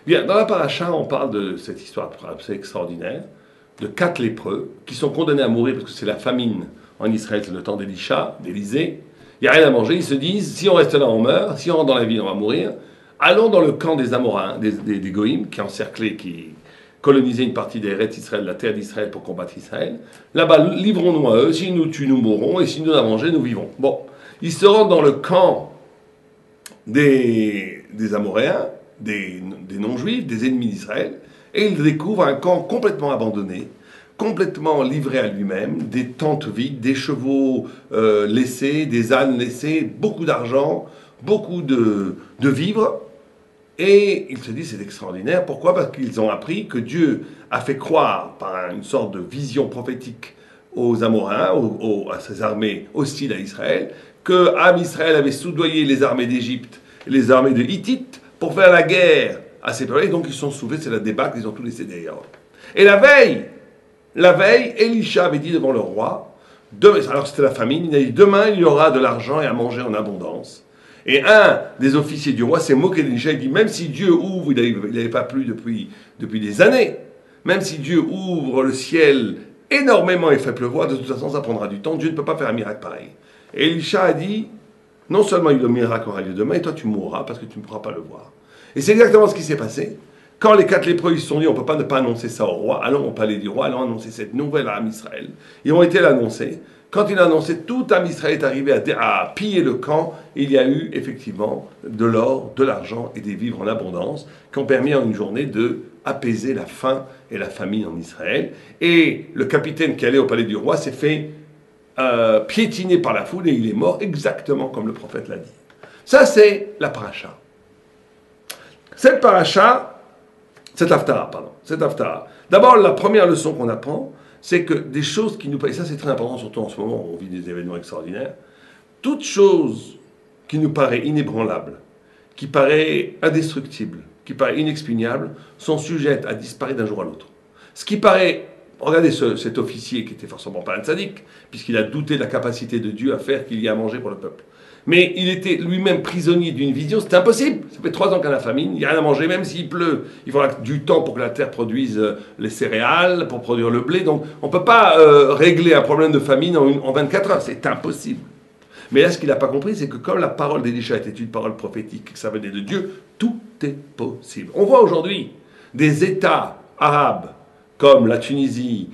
Bien, dans la paracha, on parle de cette histoire assez extraordinaire, de 4 lépreux qui sont condamnés à mourir parce que c'est la famine en Israël, c'est le temps d'Élisha, d'Élysée. Il n'y a rien à manger, ils se disent, si on reste là, on meurt, si on rentre dans la ville, on va mourir. Allons dans le camp des Amorains, des Goïms, qui encerclaient, qui colonisaient une partie des Eretz Israël, la terre d'Israël, pour combattre Israël. Là-bas, livrons-nous à eux, s'ils nous tuent, nous mourrons, et s'ils nous donnent à manger, nous vivons. Bon, ils se rendent dans le camp des Amoréens, des non-juifs, des ennemis d'Israël, et ils découvrent un camp complètement abandonné, complètement livré à lui-même, des tentes vides, des chevaux laissés, des ânes laissés, beaucoup d'argent, beaucoup de vivres, et ils se disent c'est extraordinaire. Pourquoi? Parce qu'ils ont appris que Dieu a fait croire par une sorte de vision prophétique aux Amoréens, à ces armées hostiles à Israël, que Israël avait soudoyé les armées d'Égypte et les armées de Hittites pour faire la guerre à ces peuples. Et donc ils se sont sauvés, c'est la débâcle, ils ont tout laissé derrière. Et la veille, Élisha avait dit devant le roi, alors c'était la famine, il a dit demain il y aura de l'argent et à manger en abondance. Et un des officiers du roi s'est moqué d'Élisha, il dit même si Dieu ouvre, il n'avait pas plu depuis des années, même si Dieu ouvre le ciel énormément et fait pleuvoir, de toute façon ça prendra du temps, Dieu ne peut pas faire un miracle pareil. Et Élisha a dit, non seulement le miracle aura lieu demain, et toi tu mourras parce que tu ne pourras pas le voir. Et c'est exactement ce qui s'est passé. Quand les 4 lépreux ils se sont dit, on ne peut pas ne pas annoncer ça au roi, allons au palais du roi, allons annoncer cette nouvelle à Israël. Ils ont été l'annoncer. Quand il a annoncé, tout Israël est arrivé à piller le camp. Il y a eu effectivement de l'or, de l'argent et des vivres en abondance qui ont permis en une journée de apaiser la faim et la famine en Israël. Et le capitaine qui allait au palais du roi s'est fait piétiner par la foule et il est mort exactement comme le prophète l'a dit. Ça c'est la paracha. Cette paracha, cette haftara. D'abord, la première leçon qu'on apprend, c'est que des choses qui nous... Et ça, c'est très important, surtout en ce moment où on vit des événements extraordinaires. Toute chose qui nous paraît inébranlable, qui paraît indestructible, qui paraît inexpugnable, sont sujettes à disparaître d'un jour à l'autre. Ce qui paraît... Regardez cet officier qui était forcément pas un tzaddik, puisqu'il a douté de la capacité de Dieu à faire qu'il y ait à manger pour le peuple. Mais il était lui-même prisonnier d'une vision, c'était impossible. Ça fait 3 ans qu'il y a la famine, il n'y a rien à manger, même s'il pleut. Il faudra du temps pour que la terre produise les céréales, pour produire le blé. Donc on ne peut pas régler un problème de famine en 24 heures, c'est impossible. Mais là, ce qu'il n'a pas compris, c'est que comme la parole d'Élisha était une parole prophétique, que ça venait de Dieu, tout est possible. On voit aujourd'hui des États arabes, comme la Tunisie,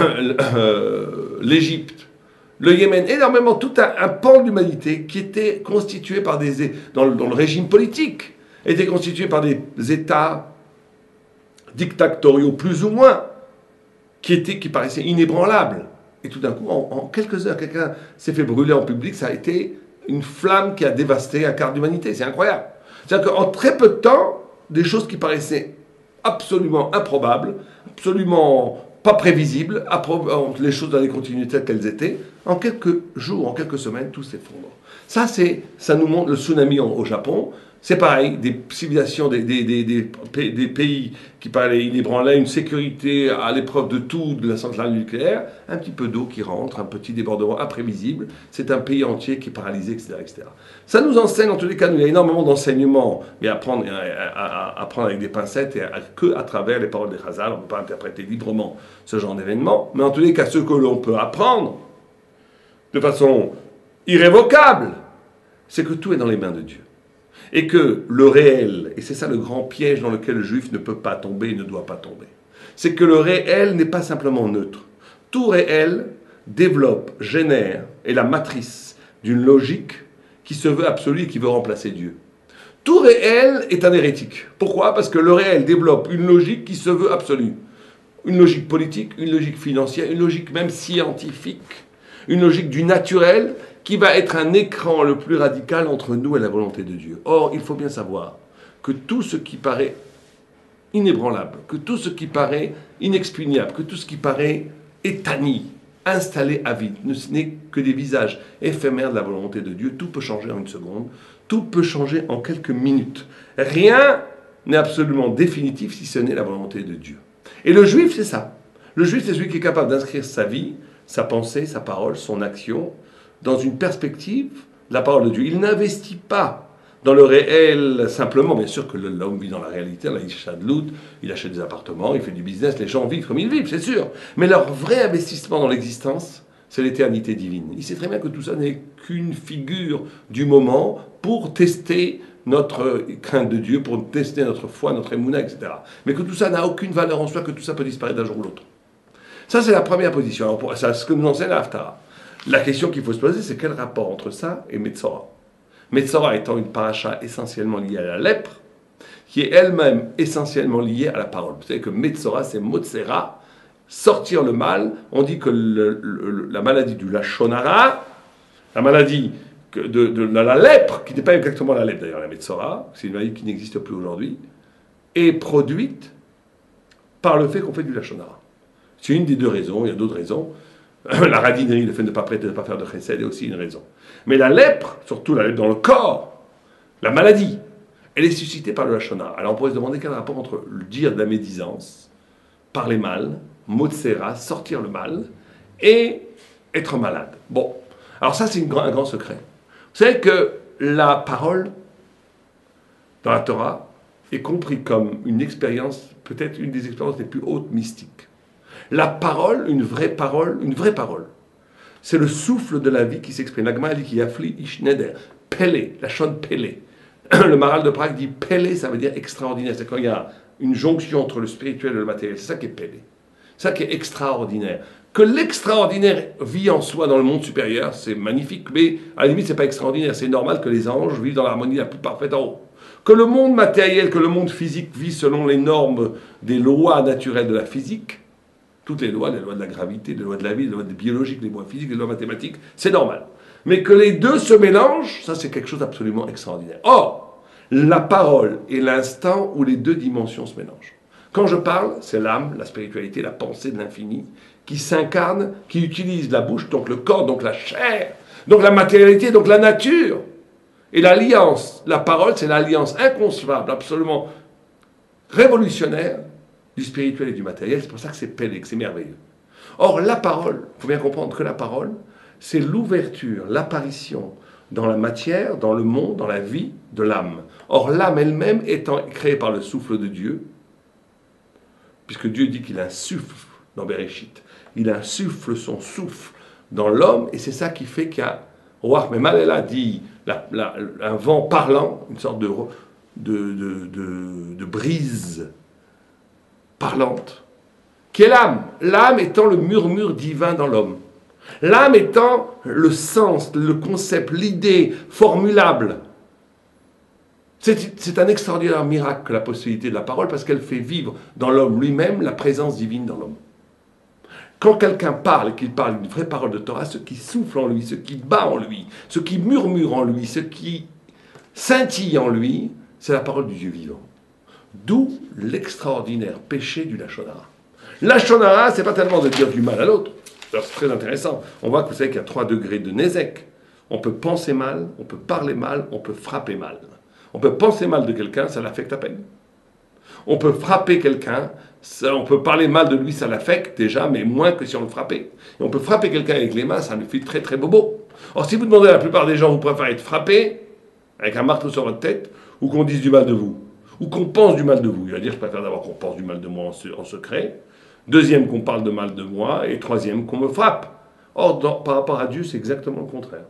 l'Égypte, le Yémen, énormément, tout un pan de l'humanité qui était constitué par dans le régime politique, était constitué par des États dictatoriaux plus ou moins, qui paraissaient inébranlables. Et tout d'un coup, en quelques heures, quelqu'un s'est fait brûler en public, ça a été une flamme qui a dévasté un quart d'humanité. C'est incroyable. C'est-à-dire qu'en très peu de temps, des choses qui paraissaient absolument improbables, absolument pas prévisibles, les choses allaient continuer telles qu'elles étaient, en quelques jours, en quelques semaines, tout s'effondre. Ça nous montre le tsunami au Japon. C'est pareil, des civilisations, des pays qui parlaient inébranlables, une sécurité à l'épreuve de tout, de la centrale nucléaire, un petit peu d'eau qui rentre, un petit débordement imprévisible, c'est un pays entier qui est paralysé, etc., etc. Ça nous enseigne, en tous les cas, il y a énormément d'enseignements, mais à prendre avec des pincettes et que à travers les paroles des Chazal, on ne peut pas interpréter librement ce genre d'événements, mais en tous les cas, ce que l'on peut apprendre de façon irrévocable, c'est que tout est dans les mains de Dieu. Et que le réel, et c'est ça le grand piège dans lequel le juif ne peut pas tomber et ne doit pas tomber, c'est que le réel n'est pas simplement neutre. Tout réel développe, génère, est la matrice d'une logique qui se veut absolue et qui veut remplacer Dieu. Tout réel est un hérétique. Pourquoi? Parce que le réel développe une logique qui se veut absolue. Une logique politique, une logique financière, une logique même scientifique, une logique du naturel, qui va être un écran le plus radical entre nous et la volonté de Dieu. Or, il faut bien savoir que tout ce qui paraît inébranlable, que tout ce qui paraît inexpugnable, que tout ce qui paraît étani, installé à vide, ce n'est que des visages éphémères de la volonté de Dieu. Tout peut changer en une seconde, tout peut changer en quelques minutes. Rien n'est absolument définitif si ce n'est la volonté de Dieu. Et le juif, c'est ça. Le juif, c'est celui qui est capable d'inscrire sa vie, sa pensée, sa parole, son action, dans une perspective de la parole de Dieu. Il n'investit pas Dans le réel, simplement, bien sûr que l'homme vit dans la réalité, là, il il achète des appartements, il fait du business, les gens vivent comme ils vivent, c'est sûr. Mais leur vrai investissement dans l'existence, c'est l'éternité divine. Il sait très bien que tout ça n'est qu'une figure du moment pour tester notre crainte de Dieu, pour tester notre foi, notre émouna, etc. Mais que tout ça n'a aucune valeur en soi, que tout ça peut disparaître d'un jour ou l'autre. Ça, c'est la première position. Alors, c'est ce que nous enseigne la Haftarah. La question qu'il faut se poser, c'est quel rapport entre ça et Metzora. Metzora étant une paracha essentiellement liée à la lèpre, qui est elle-même essentiellement liée à la parole. Vous savez que Metzora, c'est Motsera, sortir le mal. On dit que la maladie du Lashon Hara, la maladie de la lèpre, qui n'est pas exactement la lèpre d'ailleurs, la Metzora, c'est une maladie qui n'existe plus aujourd'hui, est produite par le fait qu'on fait du Lashon Hara. C'est une des deux raisons, il y a d'autres raisons. La radinerie, le fait de ne pas prêter, de ne pas faire de chesed est aussi une raison. Mais la lèpre, surtout la lèpre dans le corps, la maladie, elle est suscitée par le Lashon Hara. Alors on pourrait se demander quel rapport entre le dire de la médisance, parler mal, motsera, sortir le mal, et être malade. Bon, alors ça c'est un grand secret. Vous savez que la parole, dans la Torah, est comprise comme une expérience, peut-être une des expériences les plus hautes mystiques. La parole, une vraie parole, c'est le souffle de la vie qui s'exprime. La Gemara dit qu'il y a fli ishneder, pele, la chonne pele. Le Maral de Prague dit pele, ça veut dire extraordinaire. C'est quand il y a une jonction entre le spirituel et le matériel. C'est ça qui est pele. C'est ça qui est extraordinaire. Que l'extraordinaire vit en soi dans le monde supérieur, c'est magnifique, mais à la limite, c'est pas extraordinaire. C'est normal que les anges vivent dans l'harmonie la plus parfaite en haut. Que le monde matériel, que le monde physique vit selon les normes des lois naturelles de la physique, toutes les lois de la gravité, les lois de la vie, les lois biologiques, les lois physiques, les lois mathématiques, c'est normal. Mais que les deux se mélangent, ça c'est quelque chose d'absolument extraordinaire. Or, la parole est l'instant où les deux dimensions se mélangent. Quand je parle, c'est l'âme, la spiritualité, la pensée de l'infini, qui s'incarne, qui utilise la bouche, donc le corps, donc la chair, donc la matérialité, donc la nature. Et l'alliance, la parole, c'est l'alliance inconcevable, absolument révolutionnaire, du spirituel et du matériel. C'est pour ça que c'est pélé, que c'est merveilleux. Or, la parole, il faut bien comprendre que la parole, c'est l'ouverture, l'apparition dans la matière, dans le monde, dans la vie de l'âme. Or, l'âme elle-même étant créée par le souffle de Dieu, puisque Dieu dit qu'il insuffle dans Bereshit, il insuffle son souffle dans l'homme, et c'est ça qui fait qu'il y a, mais Maléla dit, un vent parlant, une sorte de brise parlante, qui est l'âme. L'âme étant le murmure divin dans l'homme. L'âme étant le sens, le concept, l'idée formulable. C'est un extraordinaire miracle que la possibilité de la parole, parce qu'elle fait vivre dans l'homme lui-même la présence divine dans l'homme. Quand quelqu'un parle et qu'il parle une vraie parole de Torah, ce qui souffle en lui, ce qui bat en lui, ce qui murmure en lui, ce qui scintille en lui, c'est la parole du Dieu vivant. D'où l'extraordinaire péché du Lashon Hara. Lashon Hara, c'est pas tellement de dire du mal à l'autre. C'est très intéressant. On voit que vous savez qu'il y a 3 degrés de Nézek. On peut penser mal, on peut parler mal, on peut frapper mal. On peut penser mal de quelqu'un, ça l'affecte à peine. On peut frapper quelqu'un, on peut parler mal de lui, ça l'affecte déjà, mais moins que si on le frappait. Et on peut frapper quelqu'un avec les mains, ça lui fait très très bobo. Or, si vous demandez à la plupart des gens, vous préférez être frappé avec un marteau sur votre tête, ou qu'on dise du mal de vous, ou qu'on pense du mal de vous. Il va dire, je préfère d'abord qu'on pense du mal de moi en secret. Deuxième, qu'on parle de mal de moi. Et troisième, qu'on me frappe. Or, par rapport à Dieu, c'est exactement le contraire.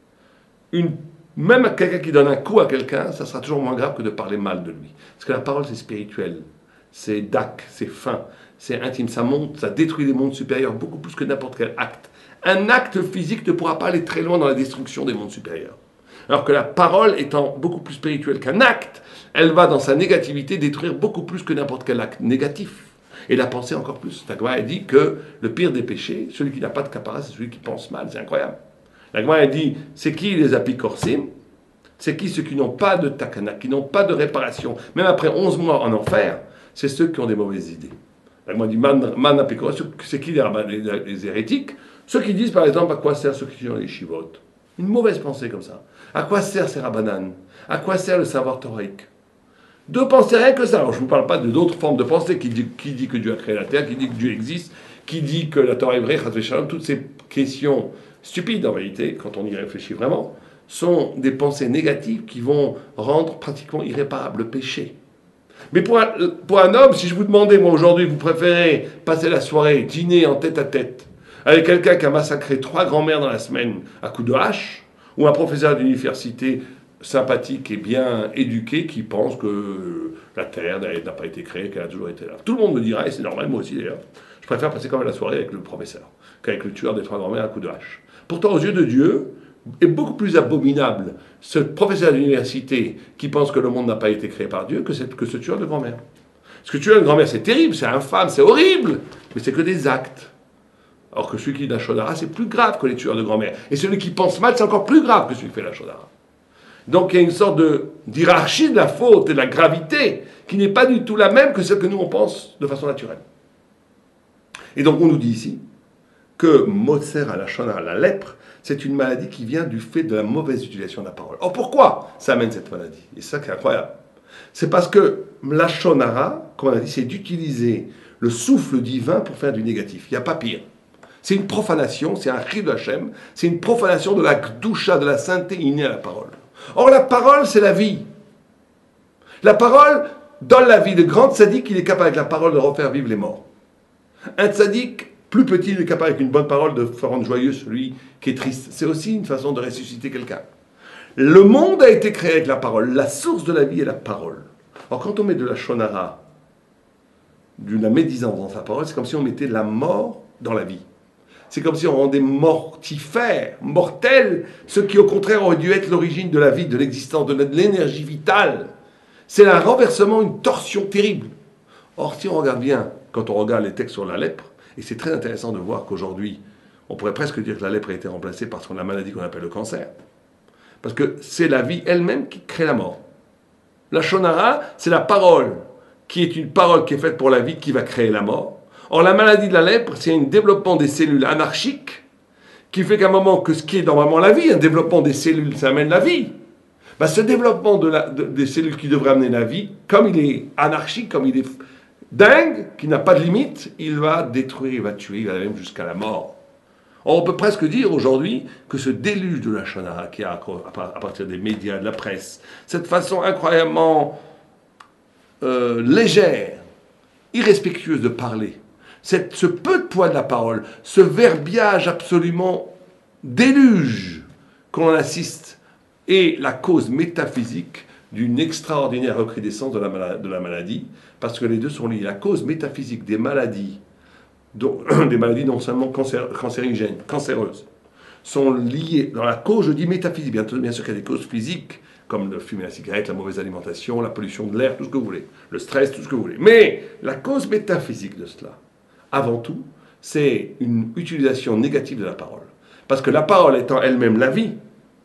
Même quelqu'un qui donne un coup à quelqu'un, ça sera toujours moins grave que de parler mal de lui. Parce que la parole, c'est spirituel. C'est dak, c'est fin, c'est intime. Ça monte, ça détruit les mondes supérieurs beaucoup plus que n'importe quel acte. Un acte physique ne pourra pas aller très loin dans la destruction des mondes supérieurs. Alors que la parole étant beaucoup plus spirituelle qu'un acte, elle va dans sa négativité détruire beaucoup plus que n'importe quel acte négatif. Et la pensée encore plus. La Gemara dit que le pire des péchés, celui qui n'a pas de capara, c'est celui qui pense mal. C'est incroyable. La Gemara dit, c'est qui les apikorsim? C'est qui ceux qui n'ont pas de takana, qui n'ont pas de réparation, même après 11 mois en enfer? C'est ceux qui ont des mauvaises idées. La Gemara dit, man apikorsim, c'est qui les hérétiques? Ceux qui disent, par exemple, à quoi sert ceux qui sont dans les chivotes? Une mauvaise pensée comme ça. À quoi sert ces rabbanan? À quoi sert le savoir théorique? De penser rien que ça. Alors, je ne vous parle pas d'autres formes de pensée qui dit que Dieu a créé la terre, qui dit que Dieu existe, qui dit que la Torah est vraie, toutes ces questions stupides en vérité, quand on y réfléchit vraiment, sont des pensées négatives qui vont rendre pratiquement irréparable le péché. Mais pour un homme, si je vous demandais, moi aujourd'hui, vous préférez passer la soirée, dîner en tête à tête, avec quelqu'un qui a massacré 3 grands-mères dans la semaine à coups de hache, ou un professeur d'université sympathique et bien éduqué qui pense que la Terre n'a pas été créée, qu'elle a toujours été là. Tout le monde me dira, et c'est normal, moi aussi d'ailleurs, je préfère passer quand même la soirée avec le professeur qu'avec le tueur des 3 grands-mères à coups de hache. Pourtant, aux yeux de Dieu, est beaucoup plus abominable ce professeur d'université qui pense que le monde n'a pas été créé par Dieu que ce tueur de grand-mère. Parce que tueur de grand-mère, c'est terrible, c'est infâme, c'est horrible, mais c'est que des actes. Alors que celui qui dit la Chodara, c'est plus grave que les tueurs de grand-mère. Et celui qui pense mal, c'est encore plus grave que celui qui fait la Chodara. Donc il y a une sorte d'hierarchie de la faute et de la gravité qui n'est pas du tout la même que celle que nous on pense de façon naturelle. Et donc on nous dit ici que Motser à la Shonara, la lèpre, c'est une maladie qui vient du fait de la mauvaise utilisation de la parole. Or pourquoi ça amène cette maladie? Et c'est ça qui est incroyable. C'est parce que la Shonara, comme on a dit, c'est d'utiliser le souffle divin pour faire du négatif. Il n'y a pas pire. C'est une profanation, c'est un Chiyuv Hashem, c'est une profanation de la Gdusha, de la sainteté innée à la parole. Or la parole, c'est la vie. La parole donne la vie. Le grand tzaddik, il est capable avec la parole de refaire vivre les morts. Un tzaddik, plus petit, il est capable avec une bonne parole de faire rendre joyeux celui qui est triste. C'est aussi une façon de ressusciter quelqu'un. Le monde a été créé avec la parole. La source de la vie est la parole. Or quand on met de la shonara, de la médisance dans sa parole, c'est comme si on mettait la mort dans la vie. C'est comme si on rendait mortifère, mortel, ce qui au contraire aurait dû être l'origine de la vie, de l'existence, de l'énergie vitale. C'est un renversement, une torsion terrible. Or, si on regarde bien, quand on regarde les textes sur la lèpre, et c'est très intéressant de voir qu'aujourd'hui, on pourrait presque dire que la lèpre a été remplacée par la maladie qu'on appelle le cancer. Parce que c'est la vie elle-même qui crée la mort. La shonara, c'est la parole, qui est une parole qui est faite pour la vie, qui va créer la mort. Or, la maladie de la lèpre, c'est un développement des cellules anarchiques qui fait qu'à un moment que ce qui est normalement la vie, un développement des cellules, ça amène la vie. Ben, ce développement des cellules qui devrait amener la vie, comme il est anarchique, comme il est dingue, qui n'a pas de limite, il va détruire, il va tuer, il va même jusqu'à la mort. Or, on peut presque dire aujourd'hui que ce déluge de la shonara qui a à partir des médias, de la presse, cette façon incroyablement légère, irrespectueuse de parler, ce peu de poids de la parole, ce verbiage absolument déluge qu'on assiste, est la cause métaphysique d'une extraordinaire recrudescence de la maladie, parce que les deux sont liés. La cause métaphysique des maladies non seulement cancérigènes, cancéreuses, sont liées, dans la cause, je dis métaphysique, bien sûr qu'il y a des causes physiques, comme le fumer la cigarette, la mauvaise alimentation, la pollution de l'air, tout ce que vous voulez, le stress, tout ce que vous voulez. Mais la cause métaphysique de cela, avant tout, c'est une utilisation négative de la parole. Parce que la parole étant elle-même la vie,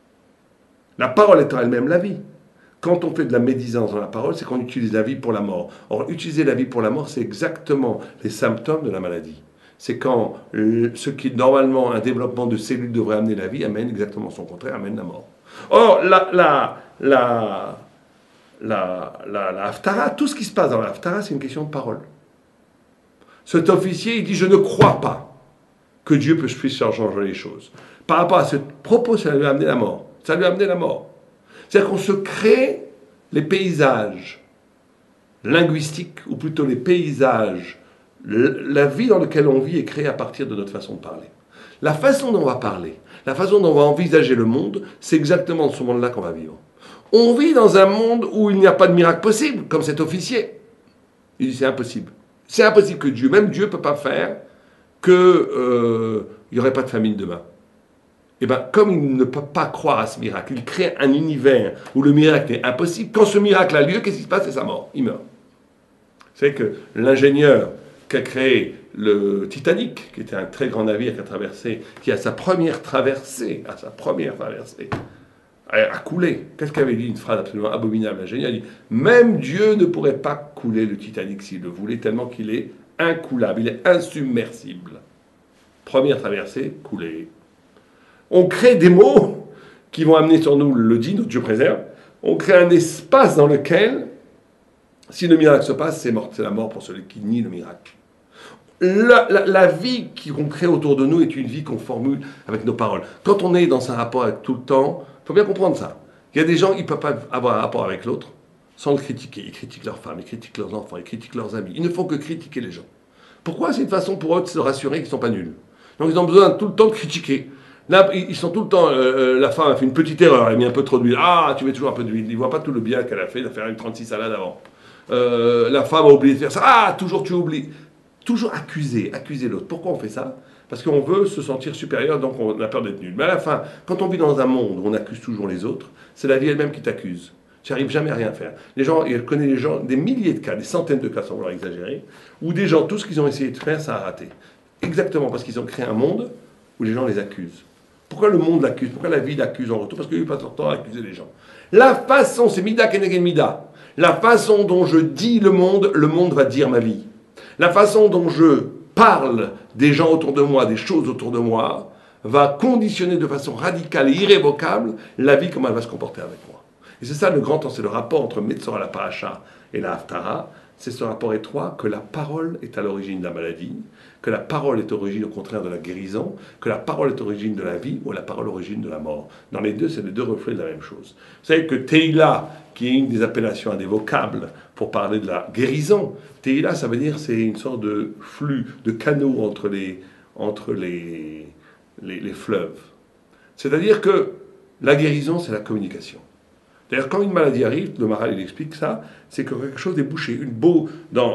quand on fait de la médisance dans la parole, c'est qu'on utilise la vie pour la mort. Or, utiliser la vie pour la mort, c'est exactement les symptômes de la maladie. C'est quand ce qui, normalement, un développement de cellules devrait amener la vie, amène exactement son contraire, amène la mort. Or, la Haftara, tout ce qui se passe dans la Haftara, c'est une question de parole. Cet officier, il dit, je ne crois pas que Dieu puisse faire changer les choses. Par rapport à ce propos, ça lui a amené la mort. Ça lui a amené la mort. C'est-à-dire qu'on se crée les paysages linguistiques, ou plutôt les paysages, la vie dans laquelle on vit est créée à partir de notre façon de parler. La façon dont on va parler, la façon dont on va envisager le monde, c'est exactement dans ce monde-là qu'on va vivre. On vit dans un monde où il n'y a pas de miracle possible, comme cet officier. Il dit c'est impossible. C'est impossible que Dieu, même Dieu ne peut pas faire qu'il n'y aurait pas de famine demain. Et bien, comme il ne peut pas croire à ce miracle, il crée un univers où le miracle est impossible. Quand ce miracle a lieu, qu'est-ce qui se passe? C'est sa mort. Il meurt. Vous savez que l'ingénieur qui a créé le Titanic, qui était un très grand navire qui à sa première traversée, a coulé. Qu'est-ce qu'avait dit une phrase absolument abominable? L'ingénieur a dit, même Dieu ne pourrait pas couler le Titanic s'il le voulait, tellement qu'il est incoulable, il est insubmersible. Première traversée, coulé. On crée des mots qui vont amener sur nous le dit, notre Dieu préserve. On crée un espace dans lequel, si le miracle se passe, c'est la mort pour celui qui nie le miracle. La vie qu'on crée autour de nous est une vie qu'on formule avec nos paroles. Quand on est dans un rapport avec tout le temps, Il faut bien comprendre ça. Il y a des gens qui ne peuvent pas avoir un rapport avec l'autre sans le critiquer. Ils critiquent leurs femmes, ils critiquent leurs enfants, ils critiquent leurs amis. Ils ne font que critiquer les gens. Pourquoi? C'est une façon pour eux de se rassurer qu'ils ne sont pas nuls. Donc ils ont besoin tout le temps de critiquer. Là, ils sont tout le temps. La femme a fait une petite erreur, elle a mis un peu trop d'huile. Ah, tu mets toujours un peu d'huile. Ils ne voient pas tout le bien qu'elle a fait de faire une 36 salades avant. La femme a oublié de faire ça. Ah, toujours tu oublies. Toujours accuser l'autre. Pourquoi on fait ça? Parce qu'on veut se sentir supérieur, donc on a peur d'être nul. Mais à la fin, quand on vit dans un monde où on accuse toujours les autres, c'est la vie elle-même qui t'accuse. Tu n'arrives jamais à rien faire. Les gens, je connais des gens, des milliers de cas, des centaines de cas sans vouloir exagérer, où des gens, tout ce qu'ils ont essayé de faire, ça a raté. Exactement parce qu'ils ont créé un monde où les gens les accusent. Pourquoi le monde l'accuse? Pourquoi la vie l'accuse en retour? Parce qu'ils passent leur temps à accuser les gens. La façon, c'est Mida Kenegen Mida. La façon dont je dis le monde va dire ma vie. La façon dont je parle des gens autour de moi, des choses autour de moi, va conditionner de façon radicale et irrévocable la vie, comment elle va se comporter avec moi. Et c'est ça le grand temps, c'est le rapport entre Metzora la Paracha et la Haftara. C'est ce rapport étroit que la parole est à l'origine de la maladie, que la parole est à l'origine au contraire de la guérison, que la parole est à l'origine de la vie ou la parole est à l'origine de la mort. Dans les deux, c'est les deux reflets de la même chose. Vous savez que Teila, qui est une des appellations, un des vocables pour parler de la guérison, Teila, ça veut dire c'est une sorte de flux, de canaux entre les fleuves. C'est-à-dire que la guérison, c'est la communication. D'ailleurs, quand une maladie arrive, le Maharal il explique ça, c'est que quelque chose est bouché. Dans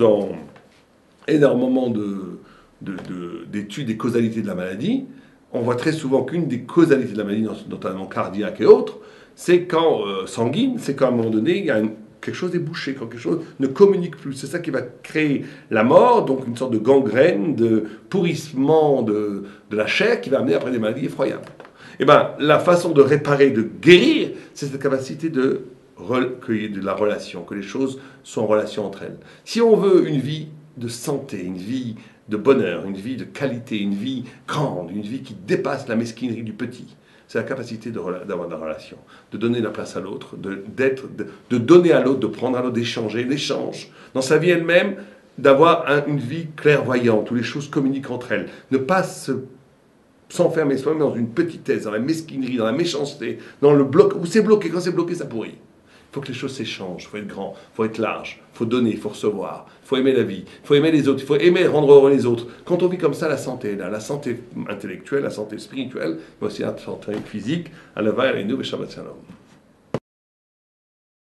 énormément d'études des causalités de la maladie, on voit très souvent qu'une des causalités de la maladie, notamment cardiaque et autres, c'est quand sanguine, c'est qu'à un moment donné, il y a quelque chose est bouché, quand quelque chose ne communique plus. C'est ça qui va créer la mort, donc une sorte de gangrène, de pourrissement de la chair qui va amener après des maladies effroyables. Eh bien, la façon de réparer, de guérir, c'est cette capacité de recueillir de la relation, que les choses soient en relation entre elles. Si on veut une vie de santé, une vie de bonheur, une vie de qualité, une vie grande, une vie qui dépasse la mesquinerie du petit, c'est la capacité d'avoir de la relation, de donner la place à l'autre, de donner à l'autre, de prendre à l'autre, d'échanger, l'échange. Dans sa vie elle-même, d'avoir une vie clairvoyante, où les choses communiquent entre elles. Ne pas s'enfermer soi-même dans une petitesse, dans la mesquinerie, dans la méchanceté, dans le bloc. Où c'est bloqué, quand c'est bloqué, ça pourrit. Il faut que les choses s'échangent, il faut être grand, il faut être large, il faut donner, il faut recevoir, il faut aimer la vie, il faut aimer les autres, il faut aimer rendre heureux les autres. Quand on vit comme ça, la santé est là, la santé intellectuelle, la santé spirituelle, mais aussi la santé physique. À la et nous, Shabbat Shalom.